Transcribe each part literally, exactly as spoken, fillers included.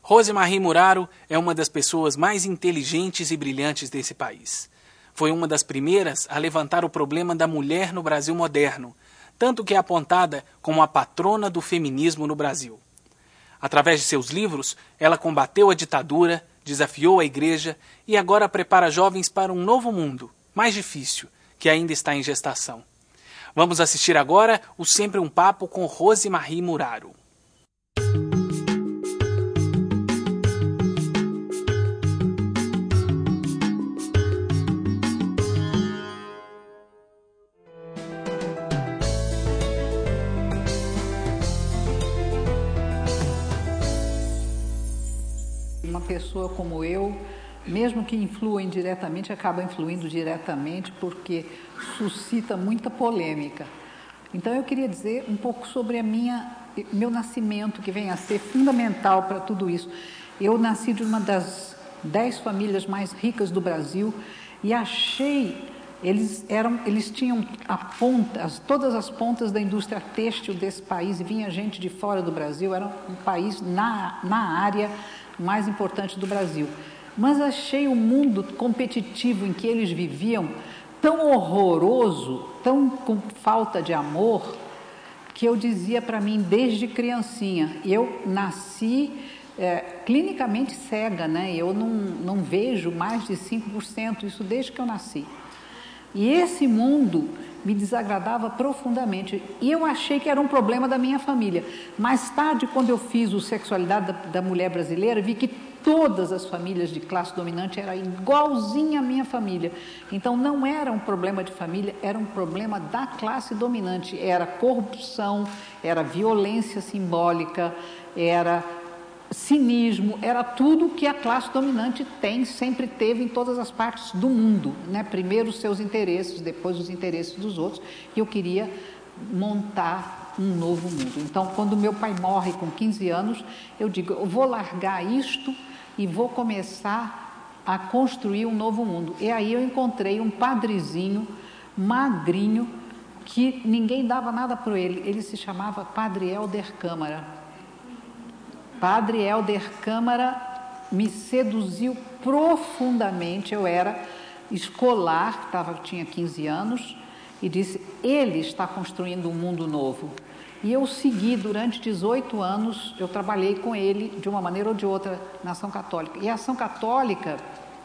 Rosemarie Muraro é uma das pessoas mais inteligentes e brilhantes desse país. Foi uma das primeiras a levantar o problema da mulher no Brasil moderno, tanto que é apontada como a patrona do feminismo no Brasil. Através de seus livros, ela combateu a ditadura, desafiou a igreja e agora prepara jovens para um novo mundo, mais difícil, que ainda está em gestação. Vamos assistir agora o Sempre um Papo com Rosemarie Muraro. Uma pessoa como eu, mesmo que influa indiretamente, acaba influindo diretamente porque suscita muita polêmica. Então eu queria dizer um pouco sobre a minha, meu nascimento, que vem a ser fundamental para tudo isso. Eu nasci de uma das dez famílias mais ricas do Brasil e achei, eles, eram, eles tinham a ponta, as, todas as pontas da indústria têxtil desse país e vinha gente de fora do Brasil, era um país na, na área mais importante do Brasil. Mas achei o mundo competitivo em que eles viviam tão horroroso, tão com falta de amor, que eu dizia para mim desde criancinha, eu nasci é, clinicamente cega, né? Eu não, não vejo mais de cinco por cento, isso desde que eu nasci. E esse mundo me desagradava profundamente. E eu achei que era um problema da minha família. Mais tarde, quando eu fiz o Sexualidade da, da Mulher Brasileira, vi que todas as famílias de classe dominante eram igualzinha à minha família. Então, não era um problema de família, era um problema da classe dominante. Era corrupção, era violência simbólica, era cinismo, era tudo que a classe dominante tem, sempre teve em todas as partes do mundo, né? Primeiro os seus interesses, depois os interesses dos outros, e eu queria montar um novo mundo. Então, quando meu pai morre com quinze anos, eu digo, eu vou largar isto e vou começar a construir um novo mundo. E aí eu encontrei um padrezinho magrinho, que ninguém dava nada para ele, ele se chamava Padre Helder Câmara. Padre Helder Câmara me seduziu profundamente. Eu era escolar, tava, tinha quinze anos, e disse, ele está construindo um mundo novo. E eu segui durante dezoito anos, eu trabalhei com ele de uma maneira ou de outra na Ação Católica. E a Ação Católica,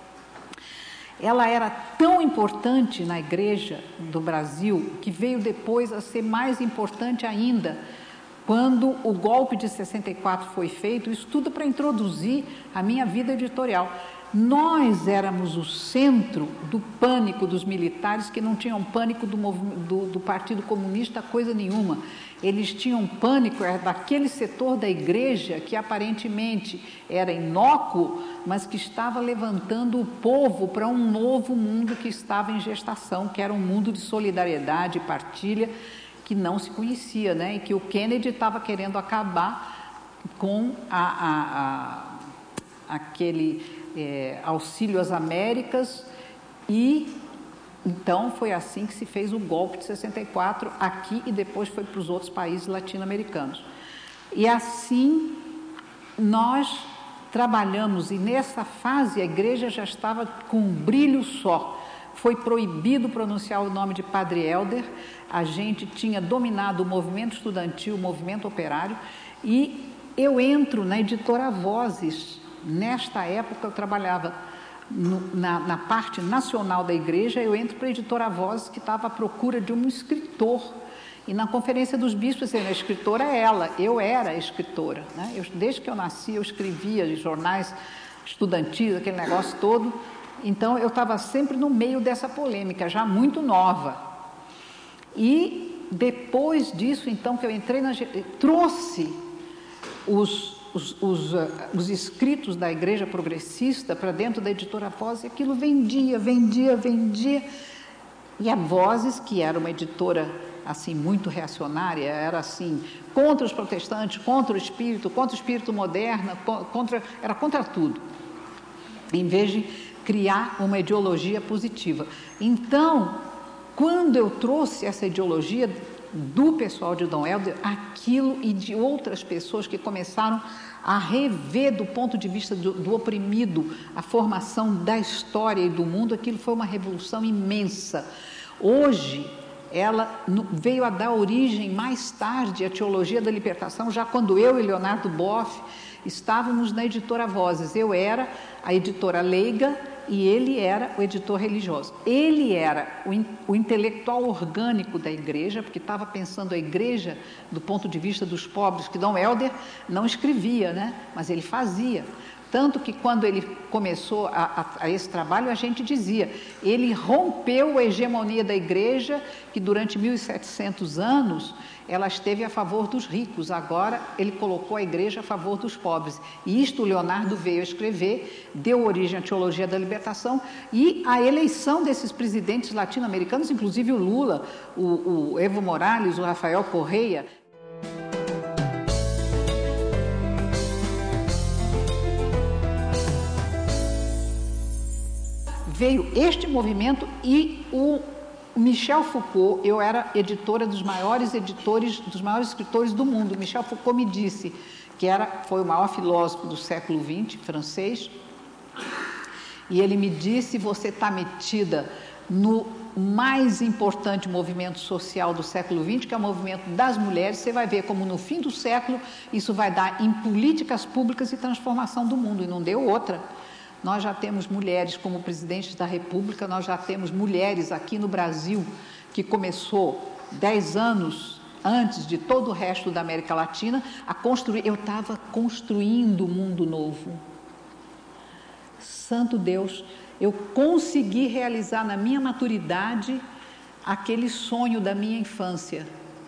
ela era tão importante na Igreja do Brasil, que veio depois a ser mais importante ainda, quando o golpe de sessenta e quatro foi feito, isso tudo para introduzir a minha vida editorial. Nós éramos o centro do pânico dos militares, que não tinham pânico do, do, do Partido Comunista, coisa nenhuma. Eles tinham pânico daquele setor da igreja que aparentemente era inócuo, mas que estava levantando o povo para um novo mundo que estava em gestação, que era um mundo de solidariedade e partilha, que não se conhecia, né? E que o Kennedy estava querendo acabar com a, a, a, aquele é, auxílio às Américas, e então foi assim que se fez o golpe de sessenta e quatro aqui e depois foi para os outros países latino-americanos. E assim nós trabalhamos, e nessa fase a igreja já estava com um brilho só. Foi proibido pronunciar o nome de Padre Helder, a gente tinha dominado o movimento estudantil, o movimento operário, e eu entro na editora Vozes. Nesta época eu trabalhava no, na, na parte nacional da igreja, eu entro para a editora Vozes, que estava à procura de um escritor. E na Conferência dos Bispos, a escritora é ela, eu era escritora, né? Eu, desde que eu nasci, eu escrevia jornais estudantis, aquele negócio todo. Então, eu estava sempre no meio dessa polêmica, já muito nova. E depois disso, então, que eu entrei na... trouxe os, os, os, uh, os escritos da Igreja Progressista para dentro da editora Vozes, e aquilo vendia, vendia, vendia. E a Vozes, que era uma editora, assim, muito reacionária, era, assim, contra os protestantes, contra o espírito, contra o espírito moderno, contra, era contra tudo. Em vez de criar uma ideologia positiva. Então, quando eu trouxe essa ideologia, do pessoal de Dom Helder aquilo e de outras pessoas que começaram a rever do ponto de vista do, do oprimido a formação da história e do mundo. Aquilo foi uma revolução imensa. Hoje, ela veio a dar origem mais tarde à Teologia da Libertação, já quando eu e Leonardo Boff estávamos na editora Vozes. Eu era a editora leiga e ele era o editor religioso. Ele era o, in, o intelectual orgânico da igreja, porque estava pensando a igreja do ponto de vista dos pobres, que Dom Helder não escrevia, né? Mas ele fazia. Tanto que quando ele começou a, a, a esse trabalho, a gente dizia, ele rompeu a hegemonia da igreja, que durante mil e setecentos anos ela esteve a favor dos ricos, agora ele colocou a igreja a favor dos pobres. E isto o Leonardo veio a escrever, deu origem à Teologia da Libertação e à eleição desses presidentes latino-americanos, inclusive o Lula, o, o Evo Morales, o Rafael Correa. Veio este movimento e o Michel Foucault, eu era editora dos maiores editores, dos maiores escritores do mundo. Michel Foucault me disse que era, foi o maior filósofo do século vinte, francês, e ele me disse, você está metida no mais importante movimento social do século vinte, que é o movimento das mulheres. Você vai ver como no fim do século isso vai dar em políticas públicas e transformação do mundo, e não deu outra. Nós já temos mulheres como presidentes da República, nós já temos mulheres aqui no Brasil, que começou dez anos antes de todo o resto da América Latina, a construir. Eu estava construindo um mundo novo. Santo Deus, eu consegui realizar na minha maturidade aquele sonho da minha infância.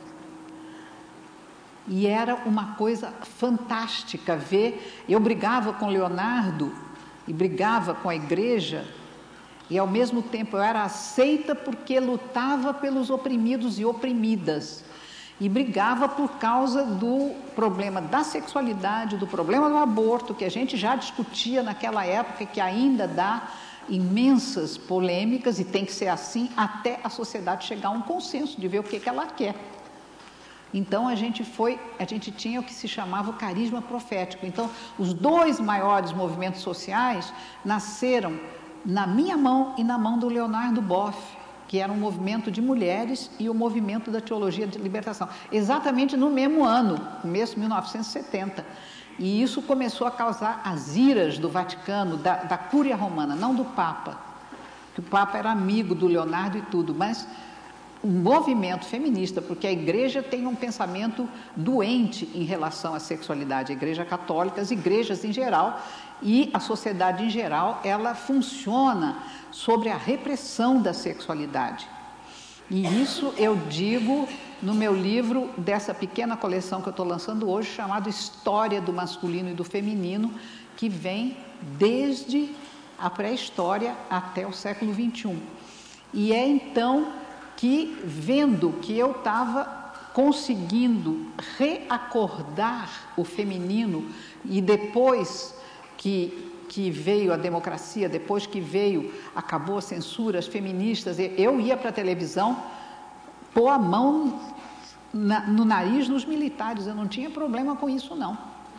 E era uma coisa fantástica ver. Eu brigava com Leonardo e brigava com a igreja, e ao mesmo tempo eu era aceita porque lutava pelos oprimidos e oprimidas, e brigava por causa do problema da sexualidade, do problema do aborto, que a gente já discutia naquela época, que ainda dá imensas polêmicas, e tem que ser assim até a sociedade chegar a um consenso de ver o que, que ela quer. Então a gente foi, a gente tinha o que se chamava o carisma profético. Então os dois maiores movimentos sociais nasceram na minha mão e na mão do Leonardo Boff, que era um movimento de mulheres e o movimento da Teologia de Libertação, exatamente no mesmo ano, começo de mil novecentos e setenta. E isso começou a causar as iras do Vaticano, da, da Cúria Romana, não do Papa, que o Papa era amigo do Leonardo e tudo, mas um movimento feminista, porque a igreja tem um pensamento doente em relação à sexualidade, a igreja católica, as igrejas em geral e a sociedade em geral, ela funciona sobre a repressão da sexualidade. E isso eu digo no meu livro, dessa pequena coleção que eu estou lançando hoje, chamado História do Masculino e do Feminino, que vem desde a pré-história até o século vinte e um. E é então que, vendo que eu estava conseguindo reacordar o feminino, e depois que, que veio a democracia, depois que veio, acabou a censura, as feministas, eu ia para a televisão pôr a mão na, no nariz dos militares, eu não tinha problema com isso não,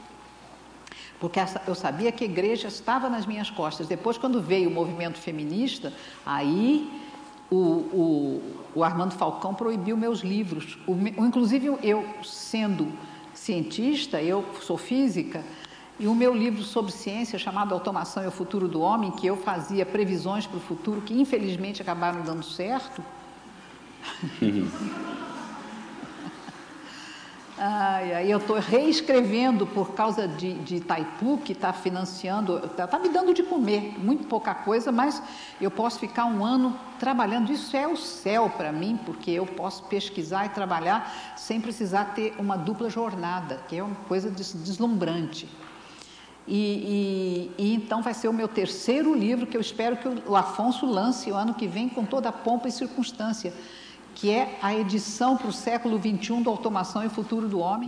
porque eu sabia que a igreja estava nas minhas costas. Depois, quando veio o movimento feminista, aí O, o, o Armando Falcão proibiu meus livros, o, inclusive eu, sendo cientista, eu sou física, e o meu livro sobre ciência, chamado Automação e o Futuro do Homem, que eu fazia previsões para o futuro, que infelizmente acabaram dando certo. Ai, ai, eu estou reescrevendo por causa de, de Itaipu, que está financiando, está tá me dando de comer, muito pouca coisa, mas eu posso ficar um ano trabalhando. Isso é o céu para mim, porque eu posso pesquisar e trabalhar sem precisar ter uma dupla jornada, que é uma coisa des, deslumbrante. E, e, e então vai ser o meu terceiro livro, que eu espero que o Afonso lance o ano que vem com toda a pompa e circunstância, que é a edição para o século vinte e um da Automação e o Futuro do Homem.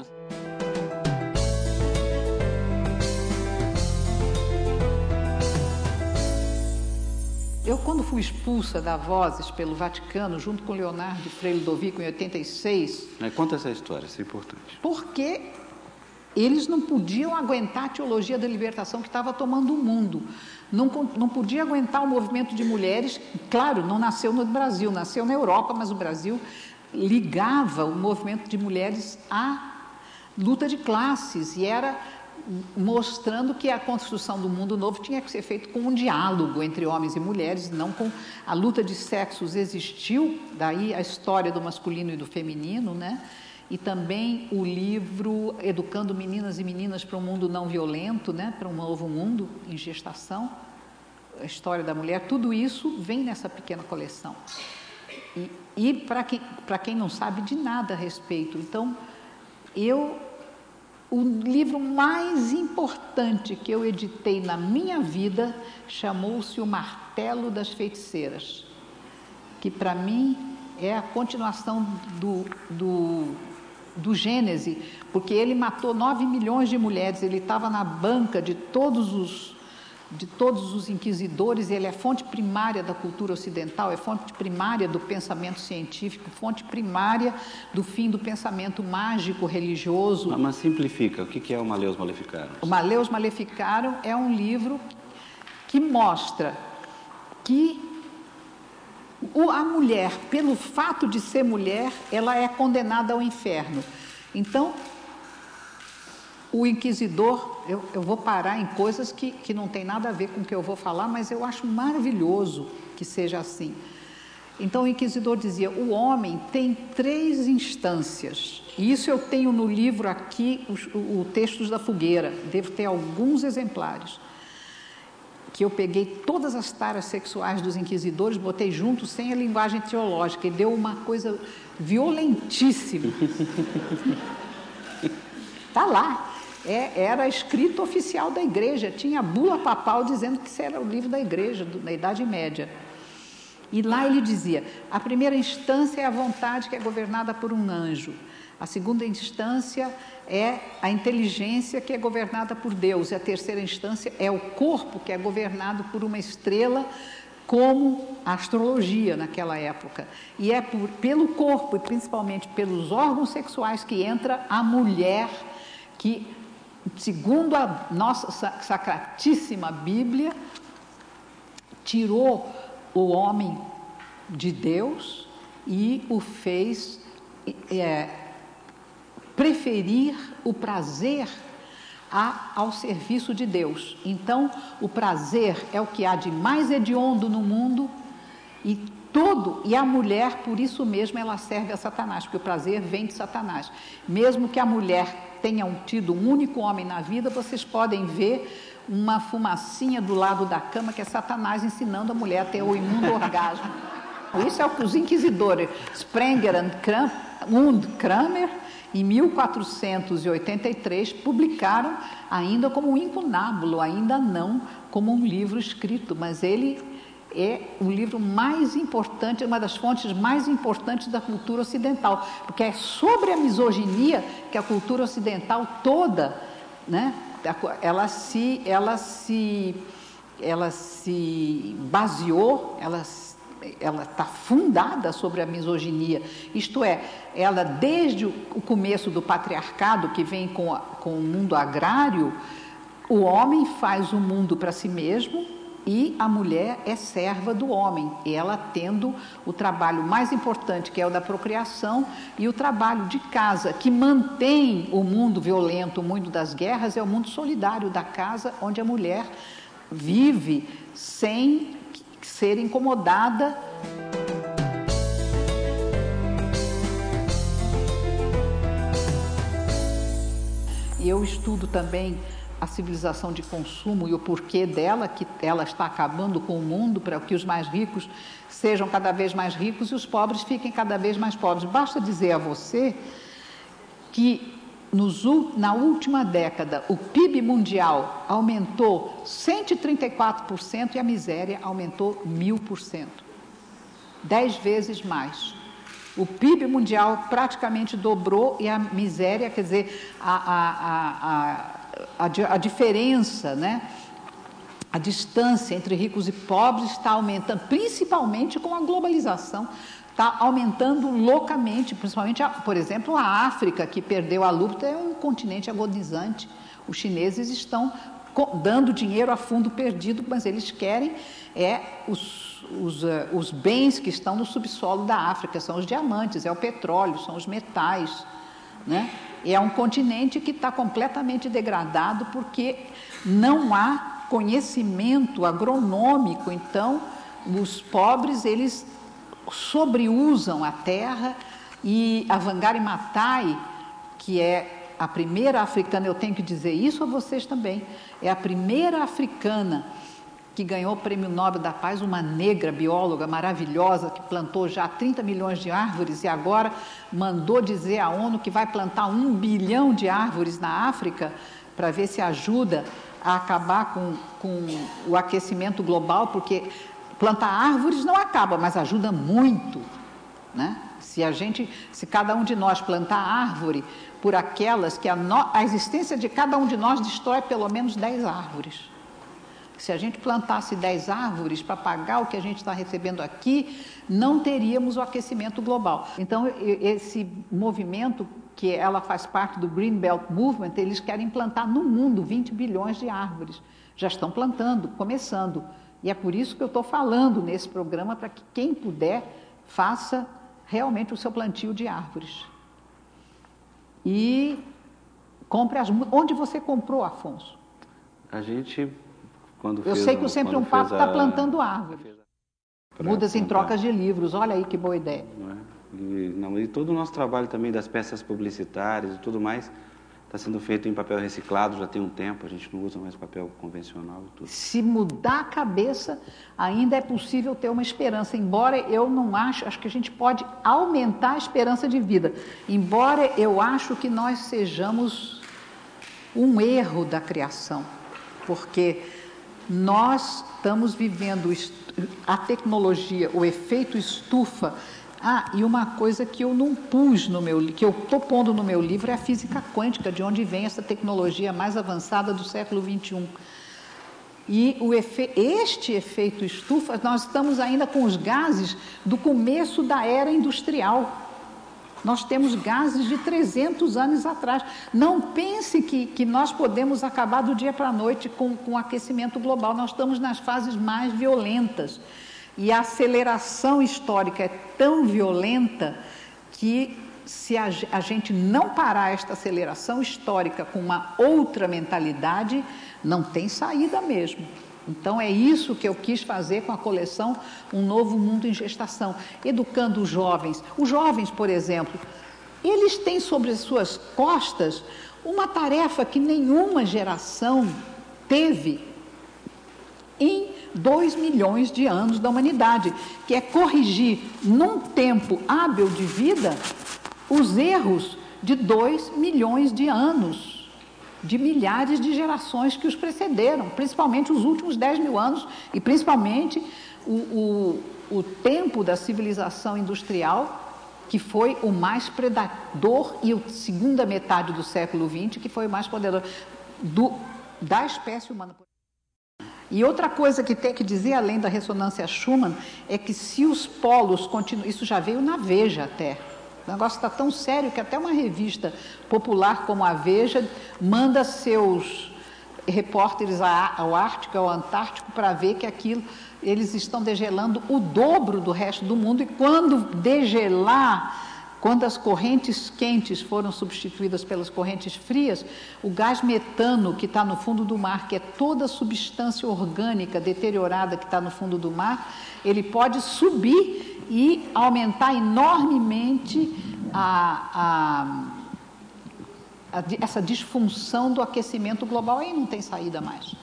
Eu, quando fui expulsa da Vozes pelo Vaticano, junto com Leonardo de Frei Ludovico, em oitenta e seis... Conta essa história, isso é importante. Porque eles não podiam aguentar a teologia da libertação que estava tomando o mundo. Não, não podia aguentar o movimento de mulheres. Claro, não nasceu no Brasil, nasceu na Europa, mas o Brasil ligava o movimento de mulheres à luta de classes e era mostrando que a construção do mundo novo tinha que ser feito com um diálogo entre homens e mulheres, não com a luta de sexos existiu, daí a história do masculino e do feminino, né? E também o livro Educando Meninas e Meninas para um Mundo Não Violento, né? Para um novo mundo em gestação, a história da mulher, tudo isso vem nessa pequena coleção. E, e para quem, para quem não sabe de nada a respeito, então, eu... O livro mais importante que eu editei na minha vida chamou-se O Martelo das Feiticeiras, que para mim é a continuação do, do, do Gênese, porque ele matou nove milhões de mulheres, ele estava na banca de todos os, de todos os inquisidores, ele é fonte primária da cultura ocidental, é fonte primária do pensamento científico, fonte primária do fim do pensamento mágico religioso. Mas, mas simplifica, o que é o Maleus Maleficarum? O Maleus Maleficarum é um livro que mostra que a mulher, pelo fato de ser mulher, ela é condenada ao inferno. Então, o inquisidor, eu, eu vou parar em coisas que, que não tem nada a ver com o que eu vou falar, mas eu acho maravilhoso que seja assim. Então o inquisidor dizia, o homem tem três instâncias, e isso eu tenho no livro aqui, os, o, o Textos da Fogueira, devo ter alguns exemplares, que eu peguei todas as taras sexuais dos inquisidores, botei junto sem a linguagem teológica, e deu uma coisa violentíssima. Está lá. É, era escrito oficial da igreja, tinha a bula papal dizendo que isso era o livro da igreja, do, da Idade Média. E lá ele dizia, a primeira instância é a vontade que é governada por um anjo, a segunda instância é a inteligência que é governada por Deus, e a terceira instância é o corpo que é governado por uma estrela, como a astrologia naquela época. E é por, pelo corpo, e principalmente pelos órgãos sexuais, que entra a mulher que, segundo a nossa sacratíssima Bíblia, tirou o homem de Deus e o fez é, preferir o prazer a, ao serviço de Deus. Então, o prazer é o que há de mais hediondo no mundo e todo, e a mulher, por isso mesmo, ela serve a Satanás, porque o prazer vem de Satanás. Mesmo que a mulher tenha tido um único homem na vida, vocês podem ver uma fumacinha do lado da cama, que é Satanás ensinando a mulher a ter o imundo orgasmo. Isso é o que os inquisidores Sprenger und Kramer, em mil quatrocentos e oitenta e três, publicaram ainda como um incunábulo, ainda não como um livro escrito, mas ele é o livro mais importante, uma das fontes mais importantes da cultura ocidental, porque é sobre a misoginia que a cultura ocidental toda, né, ela se, ela se, ela se baseou, ela ela está fundada sobre a misoginia, isto é, ela desde o começo do patriarcado, que vem com, a, com o mundo agrário, o homem faz o mundo para si mesmo e a mulher é serva do homem, e ela tendo o trabalho mais importante, que é o da procriação, e o trabalho de casa, que mantém o mundo violento, o mundo das guerras, é o mundo solidário da casa, onde a mulher vive sem ser incomodada. E eu estudo também a civilização de consumo e o porquê dela, que ela está acabando com o mundo para que os mais ricos sejam cada vez mais ricos e os pobres fiquem cada vez mais pobres. Basta dizer a você que nos, na última década o P I B mundial aumentou cento e trinta e quatro por cento e a miséria aumentou mil por cento. Dez vezes mais. O P I B mundial praticamente dobrou e a miséria, quer dizer, a, a, a, a, a diferença, né, a distância entre ricos e pobres está aumentando, principalmente com a globalização, está aumentando loucamente, principalmente, a, por exemplo, a África, que perdeu a luta, é um continente agonizante. Os chineses estão dando dinheiro a fundo perdido, mas eles querem é os, os, uh, os bens que estão no subsolo da África, são os diamantes, é o petróleo, são os metais, né? É um continente que está completamente degradado porque não há conhecimento agronômico. Então, os pobres, eles sobreusam a terra, e a Wangari Maathai, que é a primeira africana, eu tenho que dizer isso a vocês também, é a primeira africana que ganhou o Prêmio Nobel da Paz, uma negra bióloga maravilhosa, que plantou já trinta milhões de árvores e agora mandou dizer à ONU que vai plantar um bilhão de árvores na África para ver se ajuda a acabar com, com o aquecimento global, porque plantar árvores não acaba, mas ajuda muito, né? Se a gente, se cada um de nós plantar árvore por aquelas que a, no, a existência de cada um de nós destrói pelo menos dez árvores. Se a gente plantasse dez árvores para pagar o que a gente está recebendo aqui, não teríamos o aquecimento global. Então, esse movimento, que ela faz parte do Green Belt Movement, eles querem plantar no mundo vinte bilhões de árvores. Já estão plantando, começando. E é por isso que eu estou falando nesse programa, para que quem puder faça realmente o seu plantio de árvores. E compre as mudas. Onde você comprou, Afonso? A gente, quando Eu fez sei que a- o Sempre quando Um Papo fez está a- plantando árvores. pra Mudas em plantar, trocas de livros. Olha aí que boa ideia. não é? E, não, e todo o nosso trabalho também das peças publicitárias e tudo mais está sendo feito em papel reciclado já tem um tempo, a gente não usa mais papel convencional e tudo. Se mudar a cabeça, ainda é possível ter uma esperança, embora eu não acho, acho que a gente pode aumentar a esperança de vida, embora eu acho que nós sejamos um erro da criação, porque nós estamos vivendo a tecnologia, o efeito estufa. Ah, e uma coisa que eu não pus no meu, que eu estou pondo no meu livro é a física quântica, de onde vem essa tecnologia mais avançada do século vinte e um. E o efe, este efeito estufa, nós estamos ainda com os gases do começo da era industrial. Nós temos gases de trezentos anos atrás. Não pense que, que nós podemos acabar do dia para a noite com, com o aquecimento global. Nós estamos nas fases mais violentas. E a aceleração histórica é tão violenta que, se a, a gente não parar esta aceleração histórica com uma outra mentalidade, não tem saída mesmo. Então, é isso que eu quis fazer com a coleção Um Novo Mundo em Gestação, educando os jovens. Os jovens, por exemplo, eles têm sobre as suas costas uma tarefa que nenhuma geração teve em dois milhões de anos da humanidade, que é corrigir, num tempo hábil de vida, os erros de dois milhões de anos, de milhares de gerações que os precederam, principalmente os últimos dez mil anos, e principalmente o, o, o tempo da civilização industrial, que foi o mais predador, e a segunda metade do século vinte, que foi o mais poderoso do, da espécie humana. E outra coisa que tem que dizer, além da ressonância Schumann, é que se os polos continuam... Isso já veio na Veja até. O negócio está tão sério que até uma revista popular como a Veja manda seus repórteres ao Ártico, ao Antártico, para ver que aquilo, eles estão degelando o dobro do resto do mundo. E quando degelar... Quando as correntes quentes foram substituídas pelas correntes frias, o gás metano que está no fundo do mar, que é toda a substância orgânica deteriorada que está no fundo do mar, ele pode subir e aumentar enormemente a, a, a, essa disfunção do aquecimento global. Aí não tem saída mais.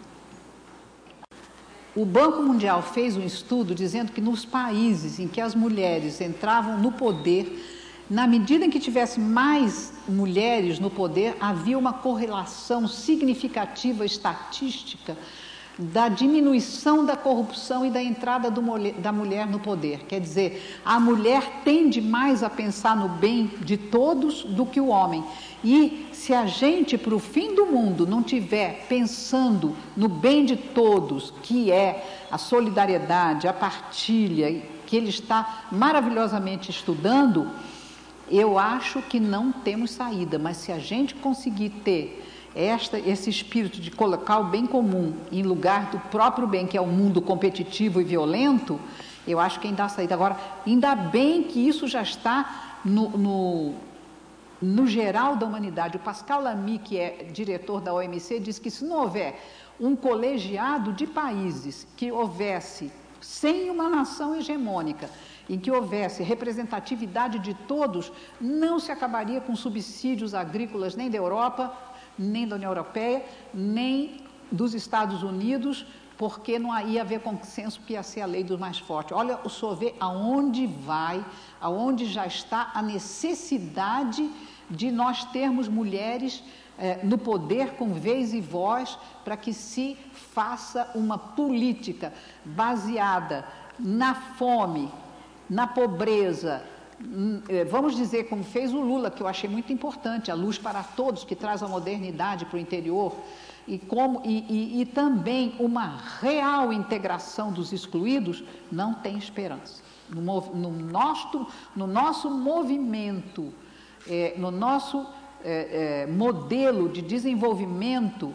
O Banco Mundial fez um estudo dizendo que nos países em que as mulheres entravam no poder, na medida em que tivesse mais mulheres no poder, havia uma correlação significativa estatística da diminuição da corrupção e da entrada do, da mulher no poder. Quer dizer, a mulher tende mais a pensar no bem de todos do que o homem. E se a gente, para o fim do mundo, não tiver pensando no bem de todos, que é a solidariedade, a partilha, que ele está maravilhosamente estudando, eu acho que não temos saída. Mas se a gente conseguir ter esta, esse espírito de colocar o bem comum em lugar do próprio bem, que é o mundo competitivo e violento, eu acho que ainda há saída. Agora, ainda bem que isso já está no, no, no geral da humanidade. O Pascal Lamy, que é diretor da O M C, diz que se não houver um colegiado de países que houvesse, sem uma nação hegemônica, em que houvesse representatividade de todos, não se acabaria com subsídios agrícolas nem da Europa, nem da União Europeia, nem dos Estados Unidos, porque não ia haver consenso que ia ser a lei dos mais fortes. Olha, o senhor vê aonde vai, aonde já está a necessidade de nós termos mulheres eh, no poder com vez e voz, para que se faça uma política baseada na fome, na pobreza, vamos dizer, como fez o Lula, que eu achei muito importante, a luz para todos, que traz a modernidade para o interior, e, como, e, e, e também uma real integração dos excluídos, não tem esperança. No, no, nosso, no nosso movimento, é, no nosso é, é, modelo de desenvolvimento,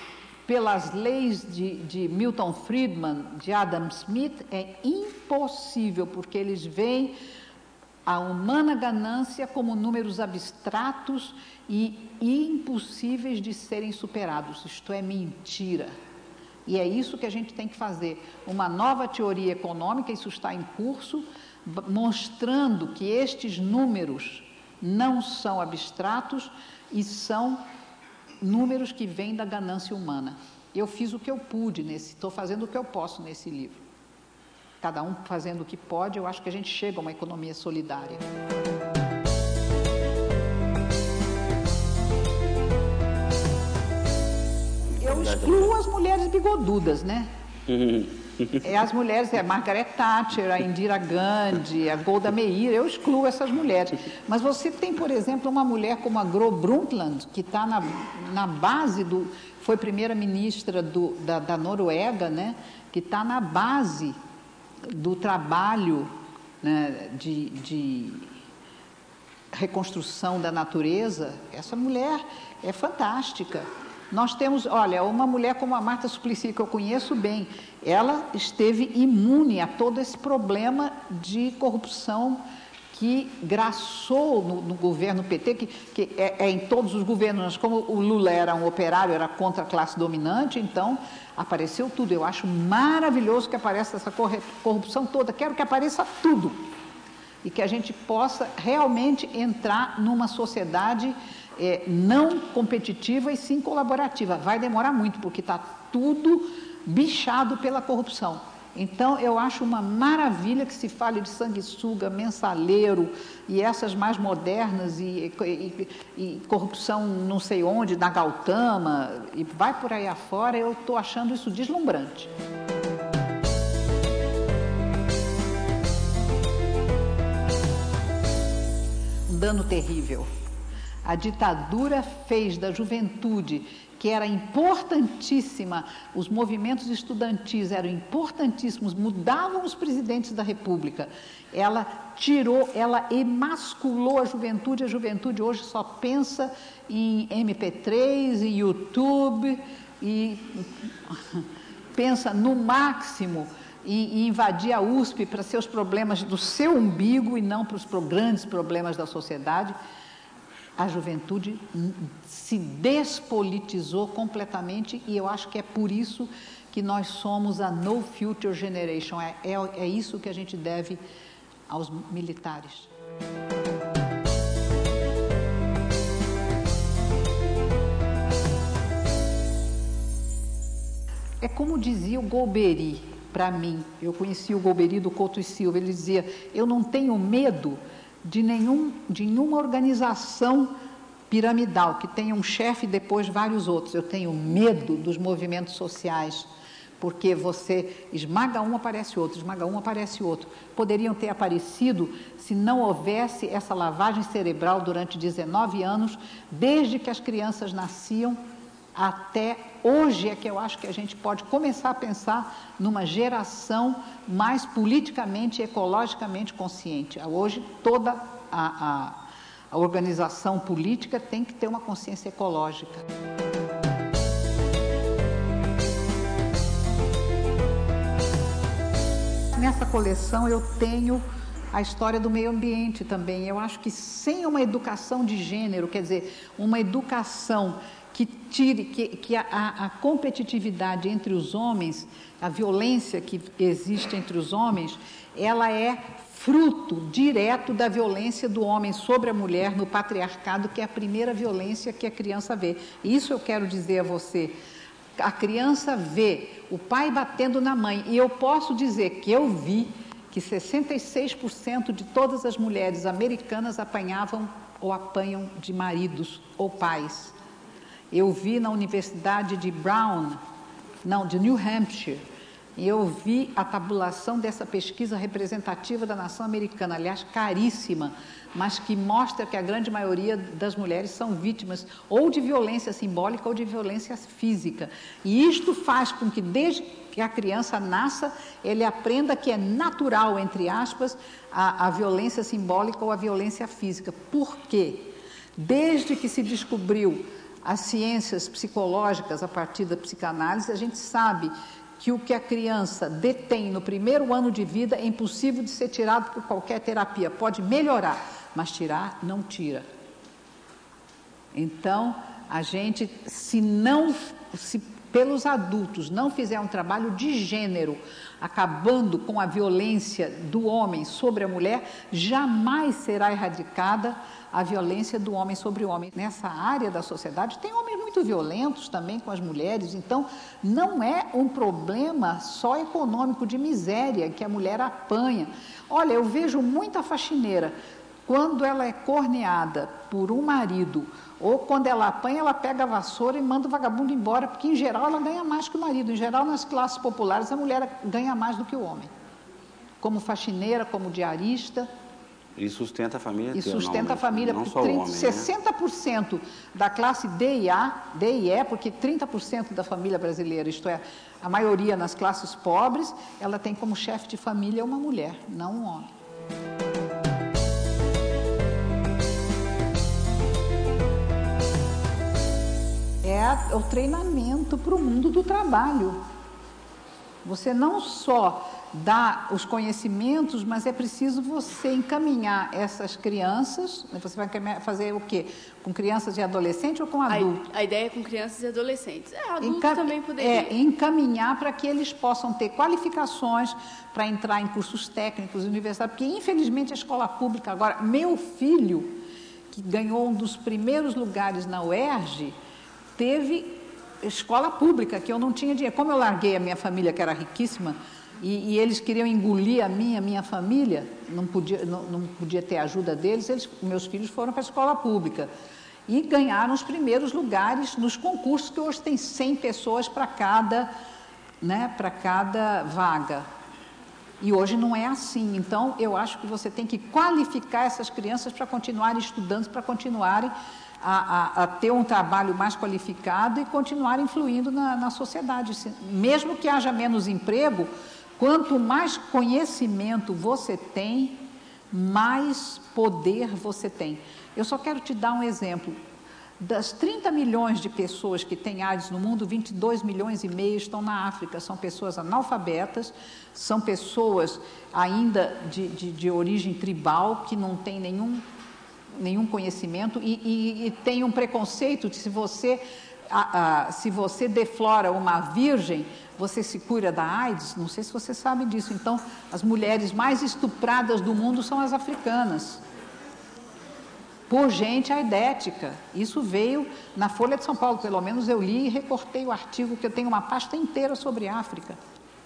pelas leis de, de Milton Friedman, de Adam Smith, é impossível, porque eles veem a humana ganância como números abstratos e impossíveis de serem superados. Isto é mentira. E é isso que a gente tem que fazer. Uma nova teoria econômica, isso está em curso, mostrando que estes números não são abstratos e são números que vêm da ganância humana. Eu fiz o que eu pude nesse, estou fazendo o que eu posso nesse livro. Cada um fazendo o que pode, eu acho que a gente chega a uma economia solidária. Eu excluo as mulheres bigodudas, né? É as mulheres, é a Margaret Thatcher, a Indira Gandhi, a Golda Meir, eu excluo essas mulheres. Mas você tem, por exemplo, uma mulher como a Gro Brundtland, que está na, na base do... foi primeira-ministra da, da Noruega, né? Que está na base do trabalho, né, de, de reconstrução da natureza. Essa mulher é fantástica. Nós temos, olha, uma mulher como a Marta Suplicy, que eu conheço bem, ela esteve imune a todo esse problema de corrupção que graçou no, no governo P T, que, que é, é em todos os governos, mas como o Lula era um operário, era contra a classe dominante, então apareceu tudo. Eu acho maravilhoso que apareça essa corrupção toda, quero que apareça tudo, e que a gente possa realmente entrar numa sociedade é, não competitiva e sim colaborativa. Vai demorar muito, porque está tudo bichado pela corrupção. Então, eu acho uma maravilha que se fale de sanguessuga, mensaleiro e essas mais modernas, e, e, e corrupção não sei onde, na Gautama, e vai por aí afora. Eu estou achando isso deslumbrante. Um dano terrível. A ditadura fez da juventude, que era importantíssima, os movimentos estudantis eram importantíssimos, mudavam os presidentes da República. Ela tirou, ela emasculou a juventude, a juventude hoje só pensa em M P três, em YouTube, e pensa no máximo em, em invadir a U S P para seus problemas do seu umbigo e não para os grandes problemas da sociedade. A juventude se despolitizou completamente, e eu acho que é por isso que nós somos a No Future Generation. É, é, é isso que a gente deve aos militares. É como dizia o Golbery para mim, eu conheci o Golbery do Couto e Silva, ele dizia: eu não tenho medo de, nenhum, de nenhuma organização piramidal, que tenha um chefe e depois vários outros. Eu tenho medo dos movimentos sociais, porque você esmaga um, aparece outro, esmaga um, aparece outro. Poderiam ter aparecido se não houvesse essa lavagem cerebral durante dezenove anos, desde que as crianças nasciam até hoje, é que eu acho que a gente pode começar a pensar numa geração mais politicamente e ecologicamente consciente. Hoje, toda a, a, a organização política tem que ter uma consciência ecológica. Nessa coleção eu tenho a história do meio ambiente também. Eu acho que sem uma educação de gênero, quer dizer, uma educação que tire, que, que a, a competitividade entre os homens, a violência que existe entre os homens, ela é fruto direto da violência do homem sobre a mulher no patriarcado, que é a primeira violência que a criança vê. Isso eu quero dizer a você. A criança vê o pai batendo na mãe, e eu posso dizer que eu vi que sessenta e seis por cento de todas as mulheres americanas apanhavam ou apanham de maridos ou pais. Eu vi na Universidade de Brown, não, de New Hampshire, e eu vi a tabulação dessa pesquisa representativa da nação americana, aliás, caríssima, mas que mostra que a grande maioria das mulheres são vítimas ou de violência simbólica ou de violência física. E isto faz com que, desde que a criança nasça, ele aprenda que é natural, entre aspas, a, a violência simbólica ou a violência física. Por quê? Desde que se descobriu as ciências psicológicas a partir da psicanálise, a gente sabe que o que a criança detém no primeiro ano de vida é impossível de ser tirado por qualquer terapia. Pode melhorar, mas tirar não tira. Então, a gente, se não, se pelos adultos não fizer um trabalho de gênero, acabando com a violência do homem sobre a mulher, jamais será erradicada a violência do homem sobre o homem. Nessa área da sociedade tem homens muito violentos também com as mulheres, então não é um problema só econômico de miséria que a mulher apanha. Olha, eu vejo muita faxineira, quando ela é corneada por um marido, ou quando ela apanha, ela pega a vassoura e manda o vagabundo embora, porque em geral ela ganha mais que o marido. Em geral, nas classes populares, a mulher ganha mais do que o homem, como faxineira, como diarista. E sustenta a família. E sustenta a família, não porque só o trinta, homem, sessenta por cento né? da classe D e A, D e E, porque trinta por cento da família brasileira, isto é, a maioria nas classes pobres, ela tem como chefe de família uma mulher, não um homem. É o treinamento para o mundo do trabalho. Você não só dá os conhecimentos, mas é preciso você encaminhar essas crianças. Você vai fazer o quê? Com crianças e adolescentes ou com adultos? A, a ideia é com crianças e adolescentes. É, adultos Enca também poderiam. É, encaminhar para que eles possam ter qualificações para entrar em cursos técnicos, universitários, porque infelizmente a escola pública agora, meu filho, que ganhou um dos primeiros lugares na U E R J, teve escola pública, que eu não tinha dinheiro. Como eu larguei a minha família, que era riquíssima, e, e eles queriam engolir a minha, a minha família, não podia, não, não podia ter ajuda deles, eles, meus filhos foram para a escola pública. E ganharam os primeiros lugares nos concursos, que hoje tem cem pessoas para cada, né, para cada vaga. E hoje não é assim. Então, eu acho que você tem que qualificar essas crianças para continuarem estudando, para continuarem A, a, a ter um trabalho mais qualificado e continuar influindo na, na sociedade. Mesmo que haja menos emprego, quanto mais conhecimento você tem, mais poder você tem. Eu só quero te dar um exemplo. Das trinta milhões de pessoas que têm AIDS no mundo, vinte e dois milhões e meio estão na África. São pessoas analfabetas, são pessoas ainda de, de, de origem tribal, que não têm nenhum nenhum conhecimento e, e, e tem um preconceito de se você, a, a, se você deflora uma virgem, você se cura da AIDS. Não sei se você sabe disso. Então, as mulheres mais estupradas do mundo são as africanas, por gente aidética. Isso veio na Folha de São Paulo, pelo menos eu li e recortei o artigo, que eu tenho uma pasta inteira sobre África.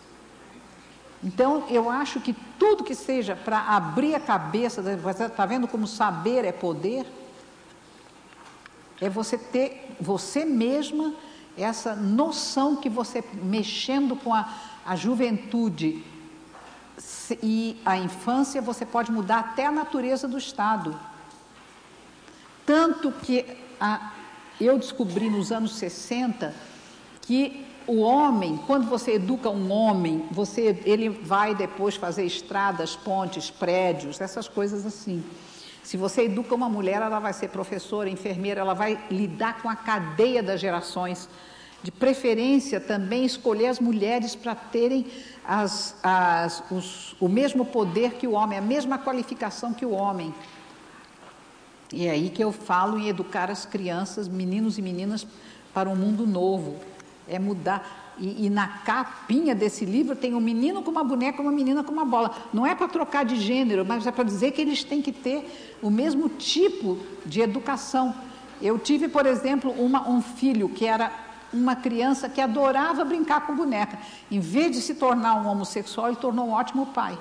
Então, eu acho que tudo que seja para abrir a cabeça, você está vendo como saber é poder? É você ter, você mesma essa noção que você, mexendo com a, a juventude e a infância, você pode mudar até a natureza do Estado. Tanto que a, eu descobri nos anos sessenta que o homem, quando você educa um homem, você, ele vai depois fazer estradas, pontes, prédios, essas coisas assim. Se você educa uma mulher, ela vai ser professora, enfermeira, ela vai lidar com a cadeia das gerações. De preferência, também escolher as mulheres para terem as, as, os, o mesmo poder que o homem, a mesma qualificação que o homem. E é aí que eu falo em educar as crianças, meninos e meninas, para um mundo novo. É mudar. E, e na capinha desse livro tem um menino com uma boneca e uma menina com uma bola. Não é para trocar de gênero, mas é para dizer que eles têm que ter o mesmo tipo de educação. Eu tive, por exemplo, uma, um filho que era uma criança que adorava brincar com boneca. Em vez de se tornar um homossexual, ele tornou um ótimo pai.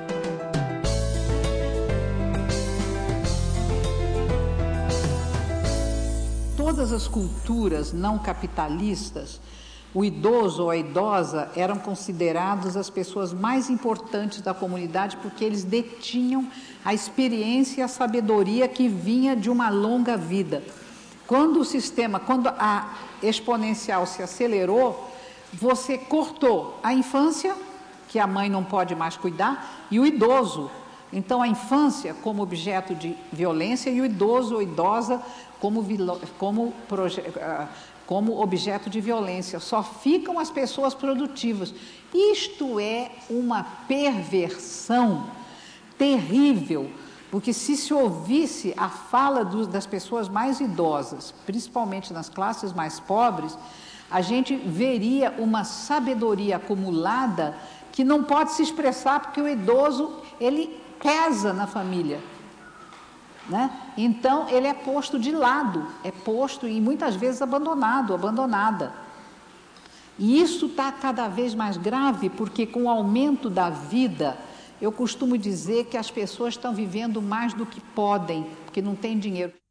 Todas as culturas não capitalistas, o idoso ou a idosa eram considerados as pessoas mais importantes da comunidade porque eles detinham a experiência e a sabedoria que vinha de uma longa vida. Quando o sistema, quando a exponencial se acelerou, você cortou a infância, que a mãe não pode mais cuidar, e o idoso. Então, a infância como objeto de violência e o idoso ou idosa como, como, como objeto de violência. Só ficam as pessoas produtivas. Isto é uma perversão terrível, porque se se ouvisse a fala do, das pessoas mais idosas, principalmente nas classes mais pobres, a gente veria uma sabedoria acumulada que não pode se expressar porque o idoso, ele pesa na família, né? Então ele é posto de lado, é posto e muitas vezes abandonado, abandonada. E isso está cada vez mais grave porque com o aumento da vida, eu costumo dizer que as pessoas estão vivendo mais do que podem, porque não tem dinheiro.